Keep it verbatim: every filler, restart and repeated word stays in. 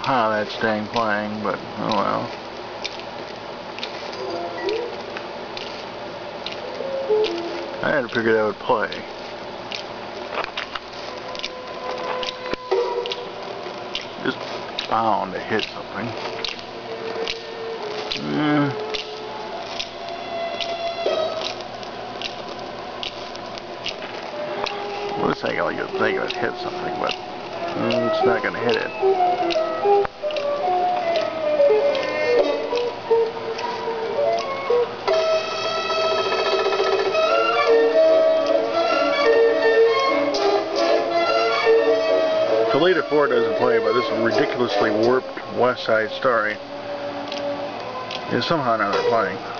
how that's dang playing, but oh well. I had to figure that would play. Just bound to hit something. Mm. Looks like all you think it would hit something, but mm, it's not going to hit it. Toledo four doesn't play, but this ridiculously warped West Side Story is somehow or another playing.